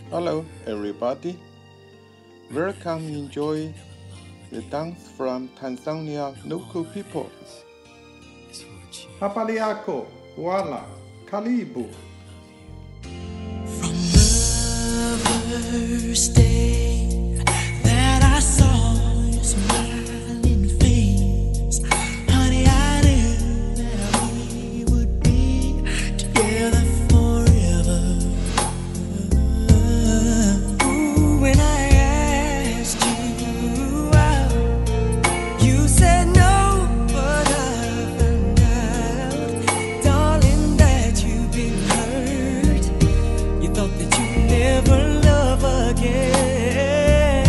Hello everybody, welcome enjoy the dance from Tanzania local people. Habari yako, wala, karibu. From the first day that I saw your smiling face, honey, I knew that we would be together forever. Ooh, when I asked you out, you said no, but I found out, darling, that you've been hurt. You thought that you'd never love again.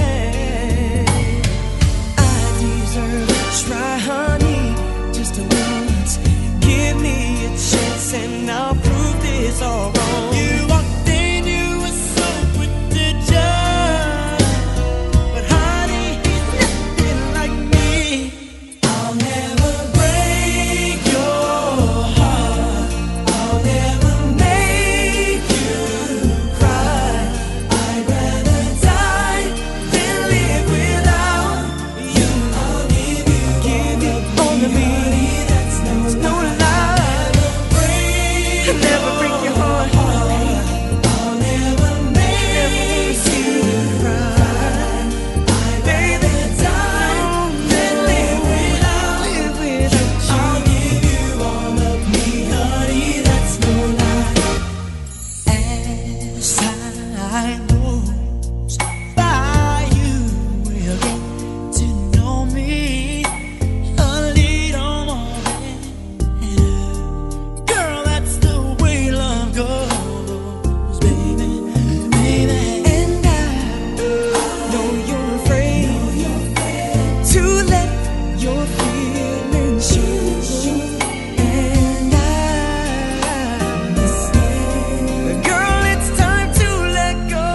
I deserve a try, honey, just once. Give me a chance and I'll prove this all wrong. You walked in, you were so quick to judge, but honey, he's nothing like me. I'll never break your heart, I'll never make you cry. I'd rather die than live without you. I'll give you all of me, that's no lie. Never break your heart, I'll never make you cry. I'd rather die than live without you. I'll give you all of me, honey, that's no lie. As time goes by, you will get to know me a little more better. Girl, that's the way love goes, baby, baby. And I know you're afraid to let your feelings show. And girl, it's time to let go.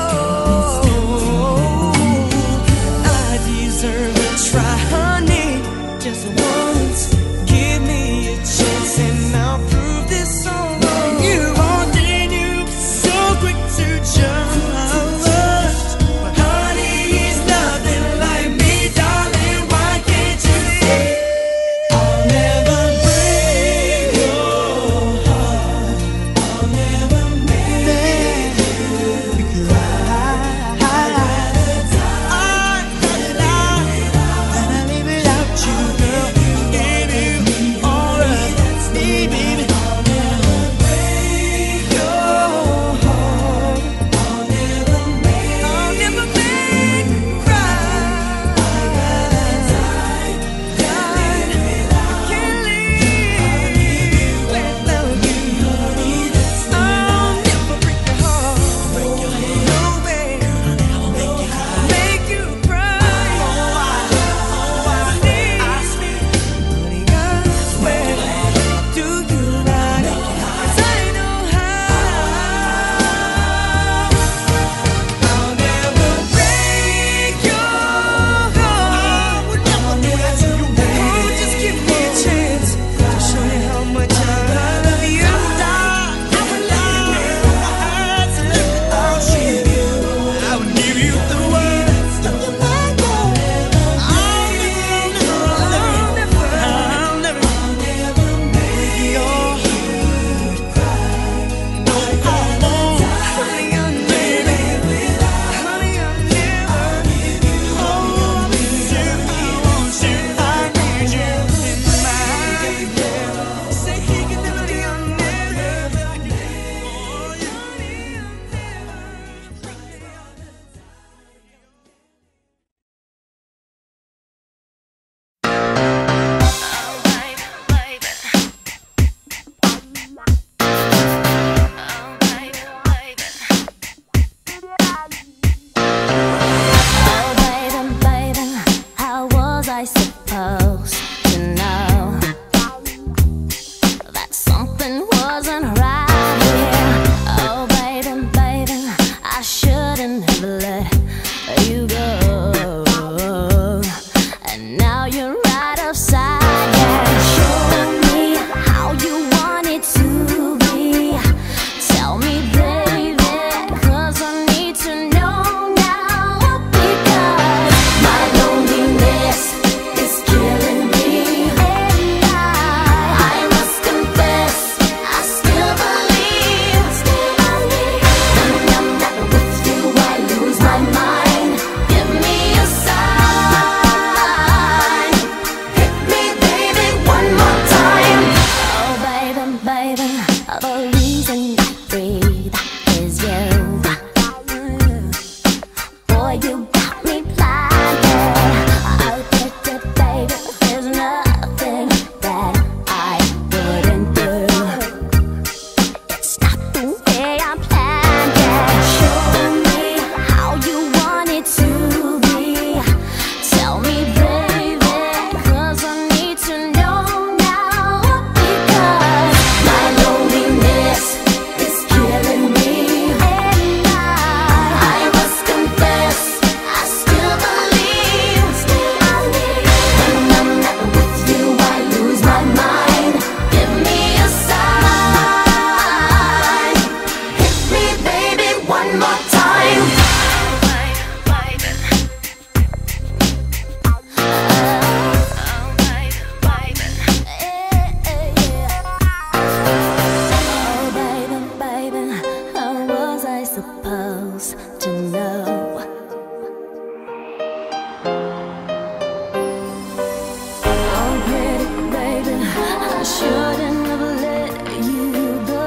I deserve a try, honey, just once. Give me a chance and I'll prove this all wrong. You walked in, you were so quick to judge, but honey, he's nothing like me, darling. Why can't you see? I'll never break your heart, I'll never make you cry. I'd rather die than I live without you, girl. Give you all of me, baby. I'll never break your heart, I'll never make you cry. I'd rather die than live without you. Can't live without you, honey, that's no lie. I'll never break your heart, no way. Make you cry. Honey, I swear, do you not? 'Cause I know how. I'll never break your heart. I'll never. Oh, just give me a chance to show you how much I love you. I would live without you. I would give you the world. I'll never make your heart cry. No, I won't. Honey, I'll never. Honey, I'll never. Oh, I want you. I need you in my life. Say, hey, get the money, I'll never. Oh, you need, Oh, baby, baby, how was I supposed to know that something wasn't right here? Oh, baby, baby, I shouldn't have let you go. And now you're right upside down. Show me how you want it to be. Tell me, baby, 'cause I need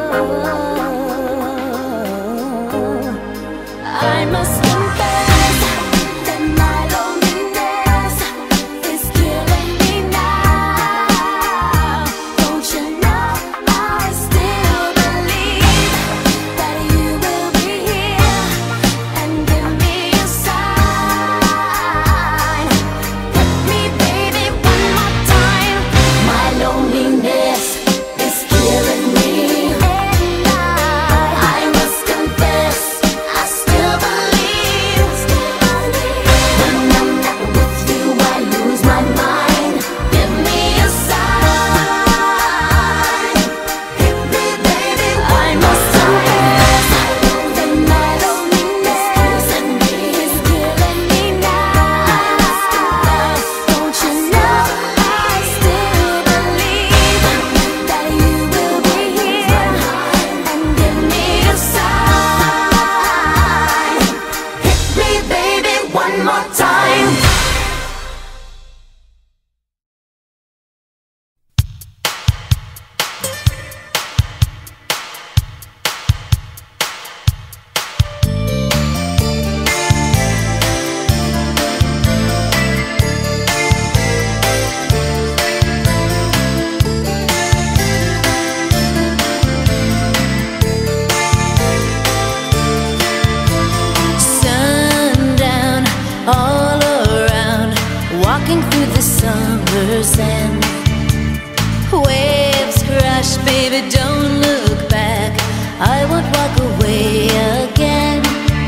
I must confess that my loneliness is killing me now. Don't you know I still believe that you will be here and give me a sign. Hit me, baby, one more time. My loneliness is killing me, and I must confess I still believe. When I'm not with you, I lose my mind. Give me a sign. Hit me, baby, I must confess that my loneliness is killing me now. Don't you know I still believe that you will be here and give me a sign. Hit me, baby, one more time. Sundown all around, walking through the summer sand. Waves crash, baby, don't look back. I won't walk away again.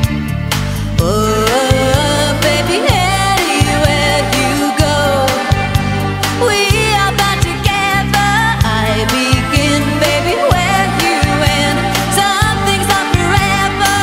Oh, baby, anywhere you go, we are bound together. I begin, baby, where you end. Some things are forever.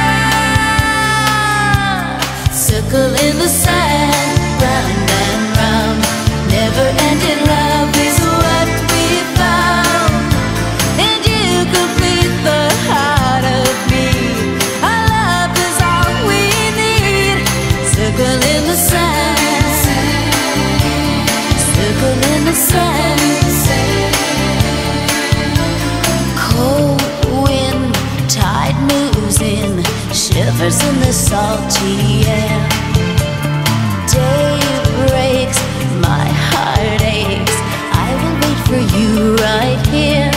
Circle in the sand, round and round. Never ending love is what we found. And you complete the heart of me. Our love is all we need. Circle in the sand, circle in the sand. Cold wind, tide moves in, shivers in the salty air. Day breaks, my heart aches. I will wait for you right here.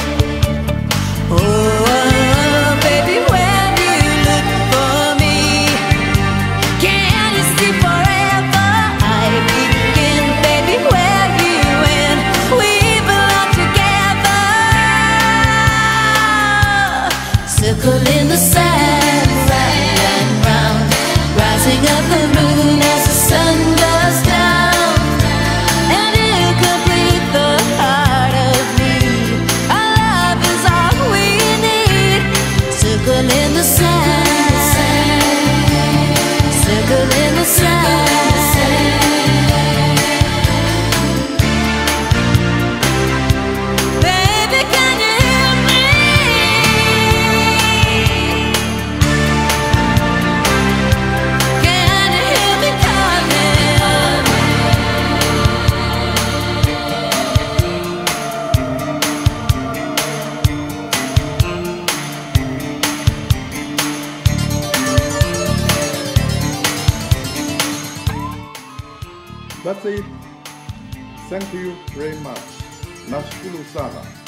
Oh, baby, when you look for me, can you see forever? I begin, baby, where you end. We belong together. Circle in the sand, round and round, rising of the moon as the sun goes down. And you complete the heart of me. Our love is all we need. Circle in the sand, circle in the sand. Baby, can you hear me? Can you hear me calling? That's it. Thank you very much. Nashukuru sana.